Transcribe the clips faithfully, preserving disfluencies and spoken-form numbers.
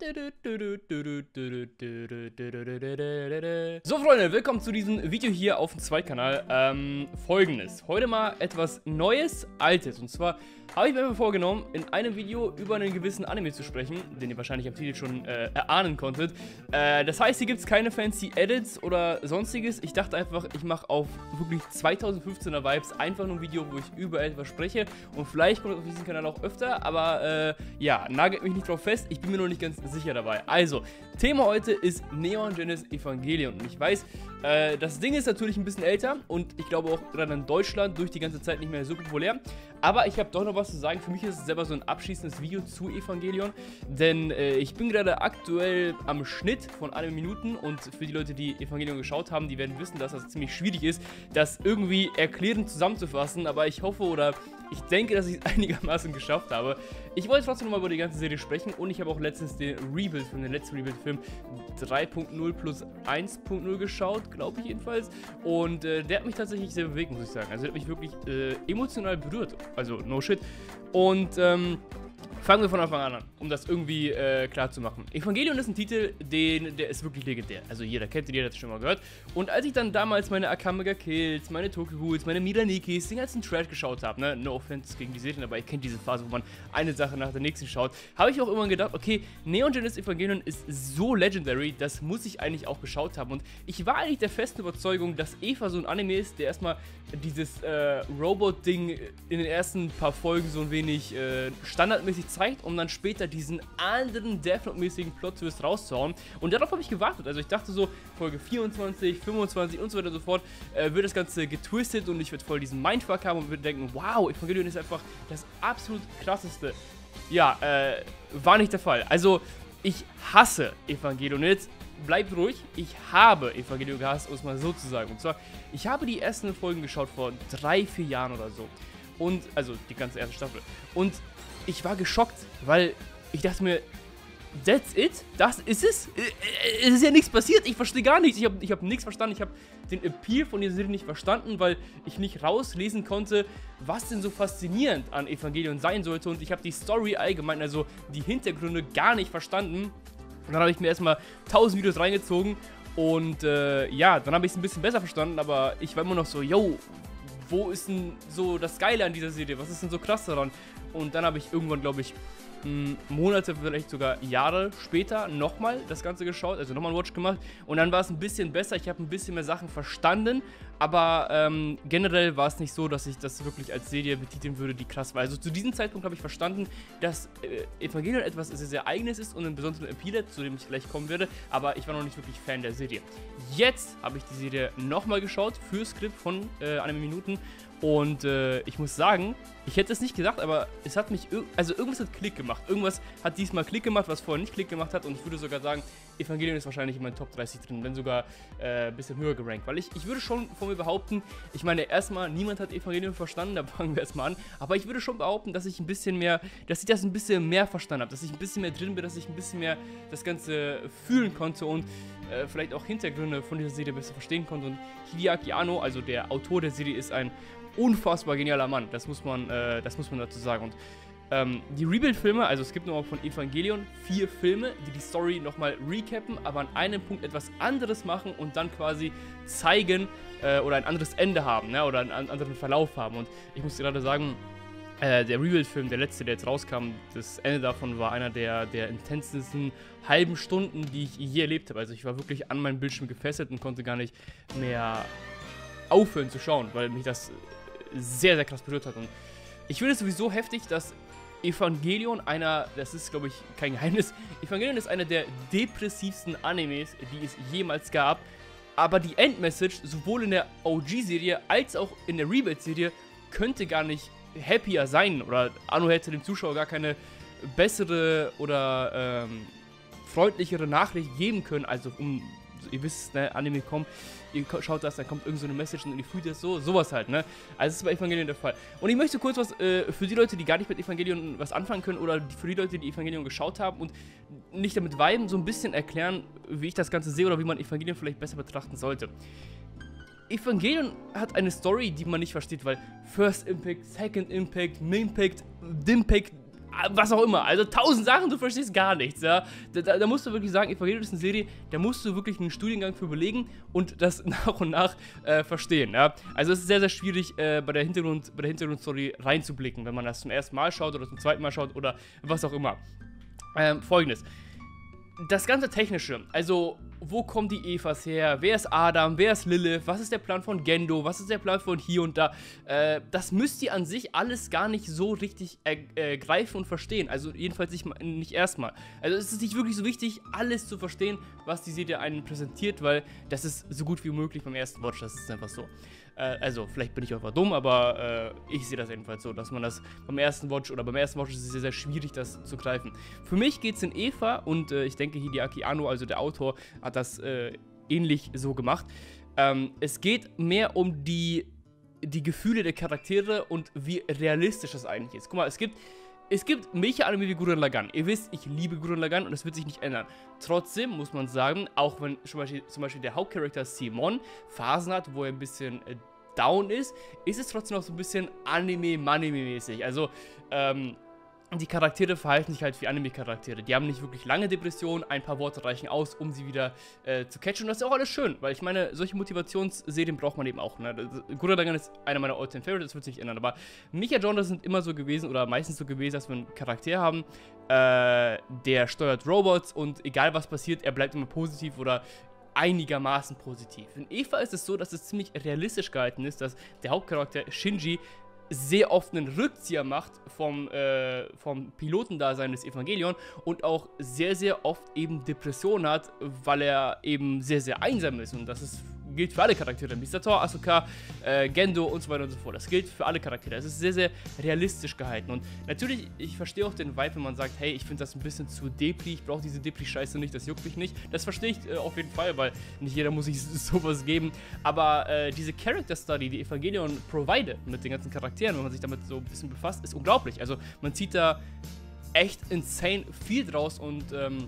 So Freunde, willkommen zu diesem Video hier auf dem Zweitkanal. Ähm, folgendes, heute mal etwas Neues, Altes. Und zwar habe ich mir vorgenommen, in einem Video über einen gewissen Anime zu sprechen, den ihr wahrscheinlich am Titel schon äh, erahnen konntet. Äh, das heißt, hier gibt es keine fancy Edits oder sonstiges. Ich dachte einfach, ich mache auf wirklich zweitausendfünfzehner Vibes einfach nur ein Video, wo ich über etwas spreche. Und vielleicht kommt es auf diesem Kanal auch öfter, aber äh, ja, nagelt mich nicht drauf fest. Ich bin mir noch nicht ganz sicher dabei. Also, Thema heute ist Neon Genesis Evangelion. Und ich weiß, äh, das Ding ist natürlich ein bisschen älter und ich glaube auch gerade in Deutschland durch die ganze Zeit nicht mehr so populär. Aber ich habe doch noch was zu sagen. Für mich ist es selber so ein abschließendes Video zu Evangelion. Denn äh, ich bin gerade aktuell am Schnitt von einer Minute. Und für die Leute, die Evangelion geschaut haben, die werden wissen, dass das ziemlich schwierig ist, das irgendwie erklärend zusammenzufassen. Aber ich hoffe oder ich denke, dass ich es einigermaßen geschafft habe. Ich wollte trotzdem nochmal über die ganze Serie sprechen. Und ich habe auch letztens den Rebuild-Film, den letzten Rebuild-Film drei Punkt null plus eins Punkt null geschaut, glaube ich jedenfalls. Und äh, der hat mich tatsächlich sehr bewegt, muss ich sagen. Also der hat mich wirklich äh, emotional berührt. Also no shit. Und ähm, fangen wir von Anfang an an, um das irgendwie äh, klar zu machen. Evangelion ist ein Titel, den, der ist wirklich legendär. Also jeder kennt ihn, jeder hat es schon mal gehört. Und als ich dann damals meine Akame ga Kills, meine Tokyo Ghouls, meine Miranikis, den ganzen Trash geschaut habe, ne, no offense gegen die Serien, aber ich kenne diese Phase, wo man eine Sache nach der nächsten schaut, habe ich auch immer gedacht, okay, Neon Genesis Evangelion ist so legendary, das muss ich eigentlich auch geschaut haben. Und ich war eigentlich der festen Überzeugung, dass Eva so ein Anime ist, der erstmal dieses äh, Robot-Ding in den ersten paar Folgen so ein wenig äh, standardmäßig zeigt, um dann später diesen anderen Death Note-mäßigen Plot-Twist rauszuhauen. Und darauf habe ich gewartet. Also ich dachte so, Folge vierundzwanzig, fünfundzwanzig und so weiter und so fort, äh, wird das Ganze getwistet und ich würde voll diesen Mindfuck haben und würde denken, wow, Evangelion ist einfach das absolut krasseste. Ja, äh, war nicht der Fall. Also, ich hasse Evangelion. Jetzt bleibt ruhig, ich habe Evangelion gehasst, um es mal so zu sagen. Und zwar, ich habe die ersten Folgen geschaut vor drei, vier Jahren oder so. Und, also die ganze erste Staffel. Und ich war geschockt, weil ich dachte mir, that's it? Das ist es? Es ist ja nichts passiert, ich verstehe gar nichts. Ich habe ich hab nichts verstanden, ich habe den Appeal von dieser Serie nicht verstanden, weil ich nicht rauslesen konnte, was denn so faszinierend an Evangelion sein sollte. Und ich habe die Story allgemein, also die Hintergründe gar nicht verstanden. Und dann habe ich mir erstmal tausend Videos reingezogen und äh, ja, dann habe ich es ein bisschen besser verstanden, aber ich war immer noch so, yo, wo ist denn so das Geile an dieser Serie? Was ist denn so krass daran? Und dann habe ich irgendwann, glaube ich, Monate, vielleicht sogar Jahre später nochmal das Ganze geschaut, also nochmal einen Watch gemacht und dann war es ein bisschen besser, ich habe ein bisschen mehr Sachen verstanden, aber ähm, generell war es nicht so, dass ich das wirklich als Serie betiteln würde, die krass war. Also zu diesem Zeitpunkt habe ich verstanden, dass äh, Evangelion etwas sehr, sehr Eigenes ist und einen besonderen Appeal, zu dem ich gleich kommen werde, aber ich war noch nicht wirklich Fan der Serie. Jetzt habe ich die Serie nochmal geschaut, für Skript von äh, einer Minute. Und äh, ich muss sagen, ich hätte es nicht gedacht, aber es hat mich, also irgendwas hat Klick gemacht. Irgendwas hat diesmal Klick gemacht, was vorher nicht Klick gemacht hat. Und ich würde sogar sagen, Evangelion ist wahrscheinlich in meinen Top dreißig drin, wenn sogar äh, ein bisschen höher gerankt. Weil ich, ich würde schon von mir behaupten, ich meine, erstmal, niemand hat Evangelion verstanden, da fangen wir erstmal an. Aber ich würde schon behaupten, dass ich ein bisschen mehr, dass ich das ein bisschen mehr verstanden habe. Dass ich ein bisschen mehr drin bin, dass ich ein bisschen mehr das Ganze fühlen konnte und äh, vielleicht auch Hintergründe von dieser Serie besser verstehen konnte. Und Hideaki Anno, also der Autor der Serie, ist ein unfassbar genialer Mann, das muss man, äh, das muss man dazu sagen. Und ähm, die Rebuild-Filme, also es gibt nochmal von Evangelion vier Filme, die die Story nochmal recappen, aber an einem Punkt etwas anderes machen und dann quasi zeigen äh, oder ein anderes Ende haben, ne, oder einen anderen Verlauf haben. Und ich muss gerade sagen, äh, der Rebuild-Film, der letzte, der jetzt rauskam, das Ende davon war einer der, der intensesten halben Stunden, die ich je erlebt habe. Also ich war wirklich an meinem Bildschirm gefesselt und konnte gar nicht mehr aufhören zu schauen, weil mich das sehr, sehr krass berührt hat. Und ich finde es sowieso heftig, dass Evangelion einer, das ist glaube ich kein Geheimnis, Evangelion ist einer der depressivsten Animes, die es jemals gab, aber die Endmessage sowohl in der O G-Serie als auch in der Rebuild-Serie könnte gar nicht happier sein oder Anno hätte dem Zuschauer gar keine bessere oder ähm, freundlichere Nachricht geben können, also um, ihr wisst, ne, Anime kommen, ihr schaut das, dann kommt irgend so eine Message und ihr fühlt das so, sowas halt, ne? Also das ist bei Evangelion der Fall. Und ich möchte kurz was äh, für die Leute, die gar nicht mit Evangelion was anfangen können oder für die Leute, die Evangelion geschaut haben und nicht damit viben, so ein bisschen erklären, wie ich das Ganze sehe oder wie man Evangelion vielleicht besser betrachten sollte. Evangelion hat eine Story, die man nicht versteht, weil First Impact, Second Impact, Main Impact, Dimpact, was auch immer. Also tausend Sachen, du verstehst gar nichts, ja. Da, da, da musst du wirklich sagen, Evangelion ist eine Serie, da musst du wirklich einen Studiengang für überlegen und das nach und nach äh, verstehen, ja. Also es ist sehr, sehr schwierig, äh, bei der Hintergrund, bei der Hintergrundstory reinzublicken, wenn man das zum ersten Mal schaut oder zum zweiten Mal schaut oder was auch immer. Ähm, Folgendes. Das ganze Technische, also wo kommen die Evas her, wer ist Adam, wer ist Lilith, was ist der Plan von Gendo, was ist der Plan von hier und da, äh, das müsst ihr an sich alles gar nicht so richtig äh, greifen und verstehen, also jedenfalls nicht, nicht erstmal. Also es ist nicht wirklich so wichtig, alles zu verstehen, was die Serie einen präsentiert, weil das ist so gut wie möglich beim ersten Watch, das ist einfach so. Äh, also vielleicht bin ich auch einfach dumm, aber äh, ich sehe das jedenfalls so, dass man das beim ersten Watch oder beim ersten Watch ist es sehr, sehr schwierig, das zu greifen. Für mich geht es in Eva und äh, ich denke Hideaki Anno, also der Autor, hat das äh, ähnlich so gemacht. Ähm, es geht mehr um die, die Gefühle der Charaktere und wie realistisch das eigentlich ist. Guck mal, es gibt, es gibt Mecha-Anime wie Gurren Lagann. Ihr wisst, ich liebe Gurren Lagann und das wird sich nicht ändern. Trotzdem muss man sagen, auch wenn zum Beispiel, zum Beispiel der Hauptcharakter Simon Phasen hat, wo er ein bisschen äh, down ist, ist es trotzdem noch so ein bisschen Anime-Manime-mäßig. Also, ähm, die Charaktere verhalten sich halt wie Anime-Charaktere. Die haben nicht wirklich lange Depressionen, ein paar Worte reichen aus, um sie wieder äh, zu catchen. Und das ist auch alles schön, weil ich meine, solche Motivationsserien braucht man eben auch. Ne? Gurren Lagann ist einer meiner All-Time-Favorites, das wird sich nicht ändern. Aber Mecha-Genres sind immer so gewesen, oder meistens so gewesen, dass wir einen Charakter haben, äh, der steuert Robots und egal was passiert, er bleibt immer positiv oder einigermaßen positiv. In Eva ist es so, dass es ziemlich realistisch gehalten ist, dass der Hauptcharakter Shinji sehr oft einen Rückzieher macht vom, äh, vom Pilotendasein des Evangelion und auch sehr, sehr oft eben Depressionen hat, weil er eben sehr, sehr einsam ist. Und das ist, gilt für alle Charaktere. Misato, Asuka, äh, Gendo und so weiter und so fort. Das gilt für alle Charaktere. Es ist sehr, sehr realistisch gehalten. Und natürlich, ich verstehe auch den Vibe, wenn man sagt, hey, ich finde das ein bisschen zu Depri, ich brauche diese Depri-Scheiße nicht, das juckt mich nicht. Das verstehe ich äh, auf jeden Fall, weil nicht jeder muss sich sowas geben. Aber äh, diese Character Study, die Evangelion provided mit den ganzen Charakteren, wenn man sich damit so ein bisschen befasst, ist unglaublich. Also man zieht da echt insane viel draus und ähm,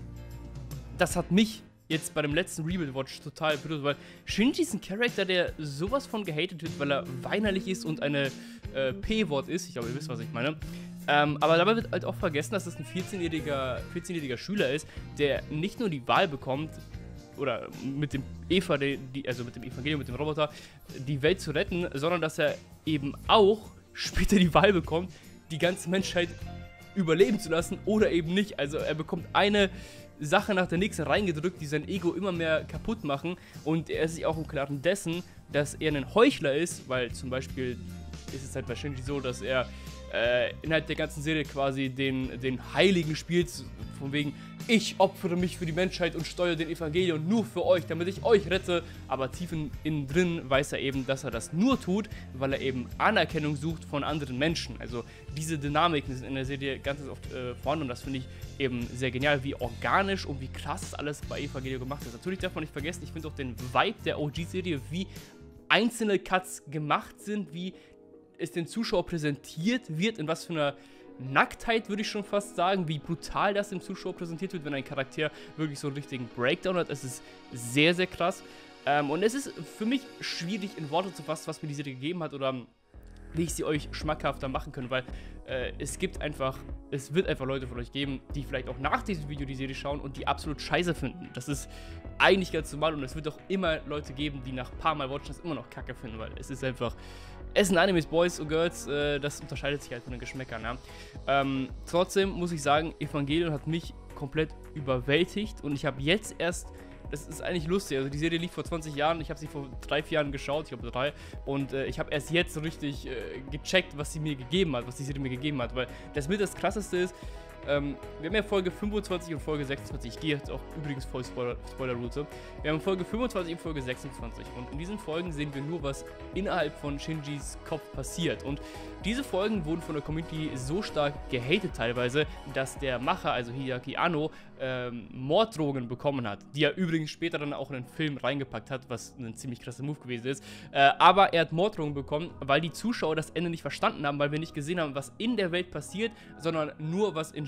das hat mich jetzt bei dem letzten Rebuild-Watch total berührt, weil Shinji ist ein Charakter, der sowas von gehatet wird, weil er weinerlich ist und eine äh, P-Wort ist. Ich glaube, ihr wisst, was ich meine. Ähm, aber dabei wird halt auch vergessen, dass das ein vierzehnjähriger vierzehnjähriger Schüler ist, der nicht nur die Wahl bekommt, oder mit dem Eva, die, also mit dem Evangelium, mit dem Roboter, die Welt zu retten, sondern dass er eben auch später die Wahl bekommt, die ganze Menschheit überleben zu lassen oder eben nicht. Also er bekommt eine Sache nach der nächsten reingedrückt, die sein Ego immer mehr kaputt machen und er ist sich auch im Klaren dessen, dass er ein Heuchler ist, weil zum Beispiel ist es halt bei Shinji so, dass er äh, innerhalb der ganzen Serie quasi den, den Heiligen spielt, von wegen, ich opfere mich für die Menschheit und steuere den Evangelion nur für euch, damit ich euch rette, aber tief in, innen drin weiß er eben, dass er das nur tut, weil er eben Anerkennung sucht von anderen Menschen. Also diese Dynamiken sind in der Serie ganz oft äh, vorhanden und das finde ich eben sehr genial, wie organisch und wie krass das alles bei Evangelion gemacht ist. Natürlich darf man nicht vergessen, ich finde auch den Vibe der O G-Serie, wie einzelne Cuts gemacht sind, wie es den Zuschauer präsentiert wird, in was für einer Nacktheit, würde ich schon fast sagen, wie brutal das dem Zuschauer präsentiert wird, wenn ein Charakter wirklich so einen richtigen Breakdown hat. Es ist sehr, sehr krass. Ähm, und es ist für mich schwierig in Worte zu fassen, was mir die Serie gegeben hat oder wie ich sie euch schmackhafter machen kann, weil äh, es gibt einfach, es wird einfach Leute von euch geben, die vielleicht auch nach diesem Video die Serie schauen und die absolut scheiße finden. Das ist eigentlich ganz normal und es wird auch immer Leute geben, die nach ein paar Mal Watchen das immer noch kacke finden, weil es ist einfach, es sind Animes, Boys und Girls, äh, das unterscheidet sich halt von den Geschmäckern, ja. Ähm, trotzdem muss ich sagen, Evangelion hat mich komplett überwältigt und ich habe jetzt erst, das ist eigentlich lustig, also die Serie lief vor zwanzig Jahren, ich habe sie vor drei, vier Jahren geschaut, ich glaube drei, und äh, ich habe erst jetzt so richtig äh, gecheckt, was sie mir gegeben hat, was die Serie mir gegeben hat, weil das mit das Krasseste ist, ähm, wir haben ja Folge fünfundzwanzig und Folge sechsundzwanzig, ich gehe jetzt auch übrigens voll Spoiler, Spoiler-Route, wir haben Folge fünfundzwanzig und Folge sechsundzwanzig und in diesen Folgen sehen wir nur, was innerhalb von Shinjis Kopf passiert und diese Folgen wurden von der Community so stark gehatet teilweise, dass der Macher, also Hideaki Anno, ähm, Morddrohungen bekommen hat, die er übrigens später dann auch in den Film reingepackt hat, was ein ziemlich krasser Move gewesen ist, äh, aber er hat Morddrohungen bekommen, weil die Zuschauer das Ende nicht verstanden haben, weil wir nicht gesehen haben, was in der Welt passiert, sondern nur, was in Shinjis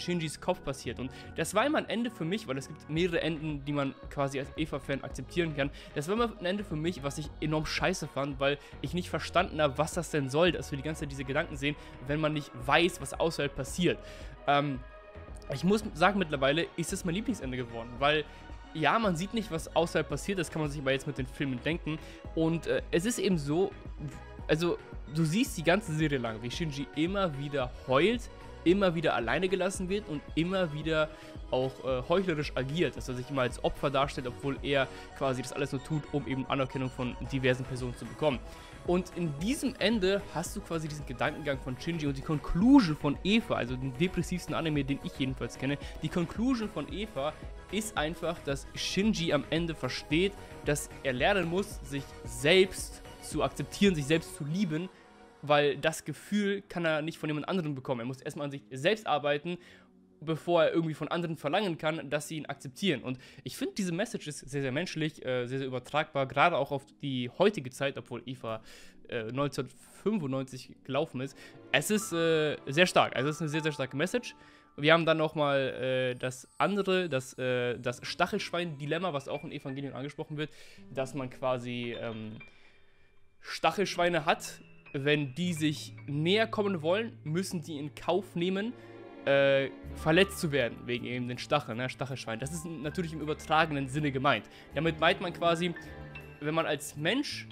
Shinjis Kopf passiert. Und das war immer ein Ende für mich, weil es gibt mehrere Enden, die man quasi als Eva-Fan akzeptieren kann. Das war immer ein Ende für mich, was ich enorm scheiße fand, weil ich nicht verstanden habe, was das denn soll, dass wir die ganze Zeit diese Gedanken sehen, wenn man nicht weiß, was außerhalb passiert. Ähm, ich muss sagen, mittlerweile ist es mein Lieblingsende geworden, weil ja, man sieht nicht, was außerhalb passiert, das kann man sich aber jetzt mit den Filmen denken. Und äh, es ist eben so, also du siehst die ganze Serie lang, wie Shinji immer wieder heult, immer wieder alleine gelassen wird und immer wieder auch äh, heuchlerisch agiert, dass er sich immer als Opfer darstellt, obwohl er quasi das alles nur tut, um eben Anerkennung von diversen Personen zu bekommen. Und in diesem Ende hast du quasi diesen Gedankengang von Shinji und die Conclusion von Eva, also den depressivsten Anime, den ich jedenfalls kenne. Die Conclusion von Eva ist einfach, dass Shinji am Ende versteht, dass er lernen muss, sich selbst zu akzeptieren, sich selbst zu lieben, weil das Gefühl kann er nicht von jemand anderem bekommen. Er muss erstmal an sich selbst arbeiten, bevor er irgendwie von anderen verlangen kann, dass sie ihn akzeptieren. Und ich finde, diese Message ist sehr, sehr menschlich, äh, sehr, sehr übertragbar, gerade auch auf die heutige Zeit, obwohl Eva äh, neunzehnhundertfünfundneunzig gelaufen ist. Es ist äh, sehr stark, also es ist eine sehr, sehr starke Message. Wir haben dann nochmal äh, das andere, das, äh, das Stachelschwein-Dilemma, was auch in Evangelion angesprochen wird, dass man quasi ähm, Stachelschweine hat. Wenn die sich näher kommen wollen, müssen die in Kauf nehmen, äh, verletzt zu werden, wegen eben den Stacheln, ne, Stachelschwein. Das ist natürlich im übertragenen Sinne gemeint. Damit meint man quasi, wenn man als Mensch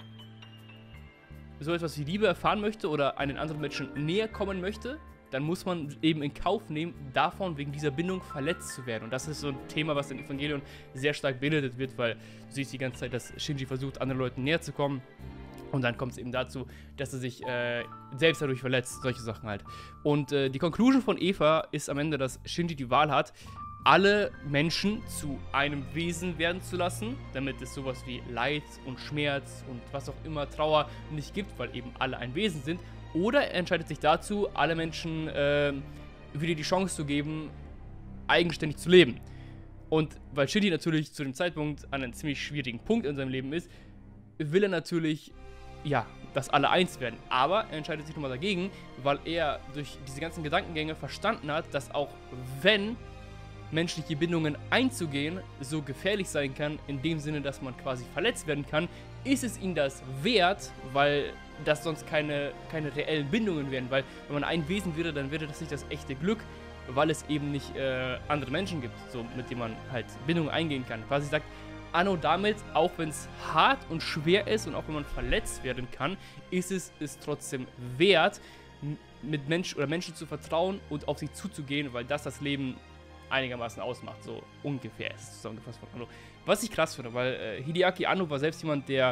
so etwas wie Liebe erfahren möchte oder einen anderen Menschen näher kommen möchte, dann muss man eben in Kauf nehmen, davon wegen dieser Bindung verletzt zu werden. Und das ist so ein Thema, was in Evangelion sehr stark beredet wird, weil du siehst die ganze Zeit, dass Shinji versucht, anderen Leuten näher zu kommen. Und dann kommt es eben dazu, dass er sich äh, selbst dadurch verletzt, solche Sachen halt. Und äh, die Conclusion von Eva ist am Ende, dass Shinji die Wahl hat, alle Menschen zu einem Wesen werden zu lassen, damit es sowas wie Leid und Schmerz und was auch immer, Trauer nicht gibt, weil eben alle ein Wesen sind. Oder er entscheidet sich dazu, alle Menschen äh, wieder die Chance zu geben, eigenständig zu leben. Und weil Shinji natürlich zu dem Zeitpunkt an einem ziemlich schwierigen Punkt in seinem Leben ist, will er natürlich, ja, dass alle eins werden. Aber er entscheidet sich nochmal dagegen, weil er durch diese ganzen Gedankengänge verstanden hat, dass auch wenn menschliche Bindungen einzugehen so gefährlich sein kann, in dem Sinne, dass man quasi verletzt werden kann, ist es ihm das wert, weil das sonst keine, keine reellen Bindungen wären. Weil wenn man ein Wesen wäre, dann wäre das nicht das echte Glück, weil es eben nicht äh, andere Menschen gibt, so mit denen man halt Bindungen eingehen kann. Quasi sagt Anno damit, auch wenn es hart und schwer ist und auch wenn man verletzt werden kann, ist es es trotzdem wert, mit Menschen oder Menschen zu vertrauen und auf sie zuzugehen, weil das das Leben einigermaßen ausmacht, so ungefähr ist es zusammengefasst von Anno. Was ich krass finde, weil äh, Hideaki Anno war selbst jemand, der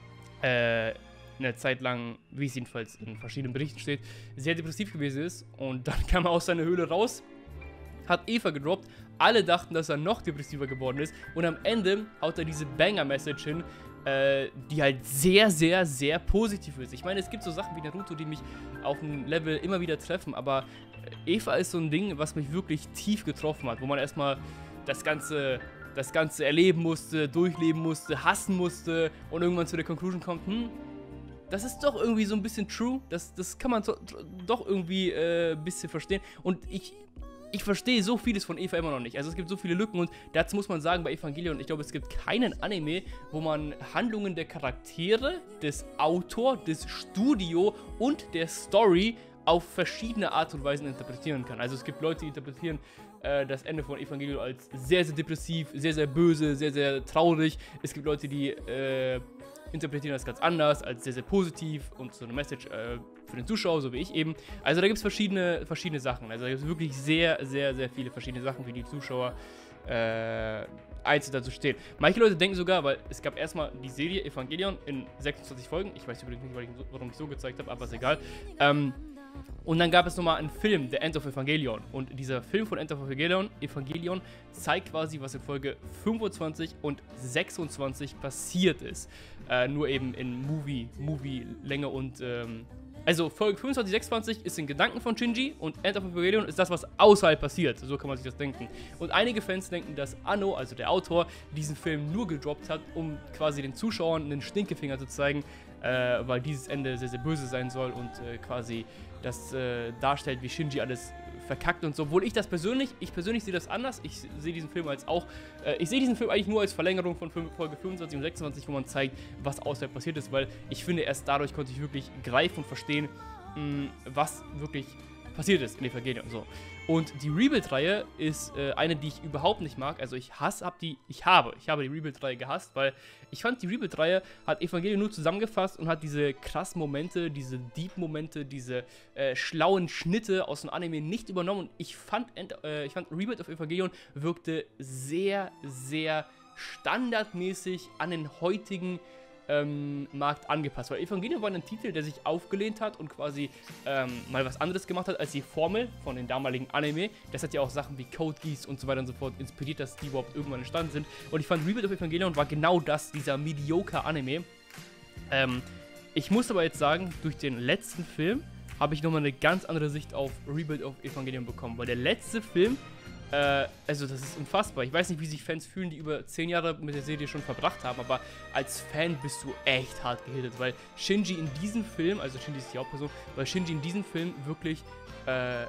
äh, eine Zeit lang, wie es jedenfalls in verschiedenen Berichten steht, sehr depressiv gewesen ist und dann kam er aus seiner Höhle raus, hat Eva gedroppt, alle dachten, dass er noch depressiver geworden ist und am Ende haut er diese Banger-Message hin, äh, die halt sehr, sehr, sehr positiv ist. Ich meine, es gibt so Sachen wie Naruto, die mich auf einem Level immer wieder treffen, aber Eva ist so ein Ding, was mich wirklich tief getroffen hat, wo man erstmal das Ganze, das Ganze erleben musste, durchleben musste, hassen musste und irgendwann zu der Conclusion kommt, hm, das ist doch irgendwie so ein bisschen true, das, das kann man so, doch irgendwie äh, ein bisschen verstehen und ich Ich verstehe so vieles von Eva immer noch nicht. Also es gibt so viele Lücken und dazu muss man sagen, bei Evangelion, ich glaube, es gibt keinen Anime, wo man Handlungen der Charaktere, des Autors, des Studio und der Story auf verschiedene Art und Weisen interpretieren kann. Also es gibt Leute, die interpretieren äh, das Ende von Evangelion als sehr, sehr depressiv, sehr, sehr böse, sehr, sehr traurig. Es gibt Leute, die äh, interpretieren das ganz anders, als sehr, sehr positiv und so eine Message äh, für den Zuschauer, so wie ich eben. Also da gibt es verschiedene, verschiedene Sachen. Also da gibt es wirklich sehr, sehr, sehr viele verschiedene Sachen, wie die Zuschauer äh, einzeln dazu stehen. Manche Leute denken sogar, weil es gab erstmal die Serie Evangelion in sechsundzwanzig Folgen. Ich weiß übrigens nicht, warum ich so gezeigt habe, aber ist egal. Ähm, Und dann gab es nochmal einen Film, The End of Evangelion. Und dieser Film von End of Evangelion, Evangelion zeigt quasi, was in Folge fünfundzwanzig und sechsundzwanzig passiert ist. Äh, nur eben in Movie, Movie-Länge und, ähm, also Folge fünfundzwanzig, sechsundzwanzig ist in Gedanken von Shinji und End of Evangelion ist das, was außerhalb passiert. So kann man sich das denken. Und einige Fans denken, dass Anno, also der Autor, diesen Film nur gedroppt hat, um quasi den Zuschauern einen Stinkefinger zu zeigen, äh, weil dieses Ende sehr, sehr böse sein soll und äh, quasi das äh, darstellt, wie Shinji alles verkackt und so. Obwohl ich das persönlich, ich persönlich sehe das anders. Ich sehe diesen Film als auch, äh, ich sehe diesen Film eigentlich nur als Verlängerung von Folge fünfundzwanzig und sechsundzwanzig, wo man zeigt, was außerhalb passiert ist, weil ich finde, erst dadurch konnte ich wirklich greifen und verstehen, mh, was wirklich passiert ist in Evangelion. So. Und die Rebuild-Reihe ist äh, eine, die ich überhaupt nicht mag. Also ich hasse, hab die, ich habe, ich habe die Rebuild-Reihe gehasst, weil ich fand, die Rebuild-Reihe hat Evangelion nur zusammengefasst und hat diese krassen Momente, diese Deep-Momente, diese äh, schlauen Schnitte aus dem Anime nicht übernommen. Und ich fand, äh, ich fand Rebuild of Evangelion wirkte sehr, sehr standardmäßig an den heutigen Ähm, Markt angepasst, weil Evangelion war ein Titel, der sich aufgelehnt hat und quasi ähm, mal was anderes gemacht hat als die Formel von den damaligen Anime. Das hat ja auch Sachen wie Code Geass und so weiter und so fort inspiriert, dass die überhaupt irgendwann entstanden sind. Und ich fand, Rebuild of Evangelion war genau das, dieser mediocre Anime. Ähm, ich muss aber jetzt sagen, durch den letzten Film habe ich nochmal eine ganz andere Sicht auf Rebuild of Evangelion bekommen, weil der letzte Film, Äh, also das ist unfassbar. Ich weiß nicht, wie sich Fans fühlen, die über zehn Jahre mit der Serie schon verbracht haben, aber als Fan bist du echt hart gehittet, weil Shinji in diesem Film, also Shinji ist die Hauptperson, weil Shinji in diesem Film wirklich äh,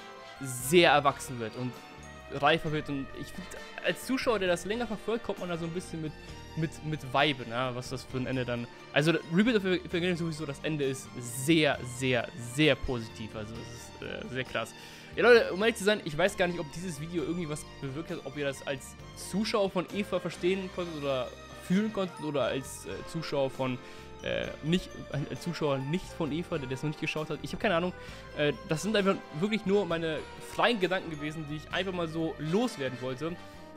sehr erwachsen wird und reifer wird. Und ich finde, als Zuschauer, der das länger verfolgt, kommt man da so ein bisschen mit, mit, mit Vibe, ne? Was das für ein Ende dann... Also Rebuild of Evangelion sowieso, das Ende ist sehr, sehr, sehr positiv. Also es ist äh, sehr krass. Ja Leute, um ehrlich zu sein, ich weiß gar nicht, ob dieses Video irgendwie was bewirkt hat, ob ihr das als Zuschauer von Eva verstehen konntet oder fühlen konntet oder als äh, Zuschauer von äh, nicht, äh, Zuschauer nicht von Eva, der das noch nicht geschaut hat. Ich habe keine Ahnung. Äh, das sind einfach wirklich nur meine freien Gedanken gewesen, die ich einfach mal so loswerden wollte.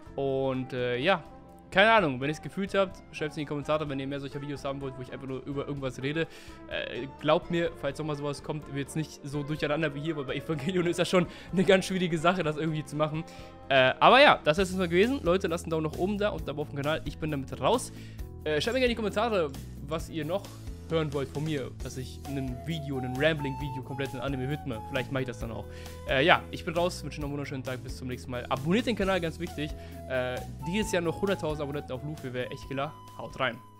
Und äh, ja, keine Ahnung, wenn ihr es gefühlt habt, schreibt es in die Kommentare, wenn ihr mehr solcher Videos haben wollt, wo ich einfach nur über irgendwas rede. Äh, glaubt mir, falls nochmal sowas kommt, wird es nicht so durcheinander wie hier, weil bei Evangelion ist das schon eine ganz schwierige Sache, das irgendwie zu machen. Äh, aber ja, das ist es mal gewesen. Leute, lasst einen Daumen nach oben da und Abo auf dem Kanal. Ich bin damit raus. Äh, schreibt mir gerne in die Kommentare, was ihr noch hören wollt von mir, dass ich ein Video, ein Rambling-Video komplett in Anime widme. Vielleicht mache ich das dann auch. Äh, ja, ich bin raus, wünsche noch einen wunderschönen Tag, bis zum nächsten Mal. Abonniert den Kanal, ganz wichtig. Äh, dieses Jahr noch hunderttausend Abonnenten auf Luffy, wäre echt klar. Haut rein.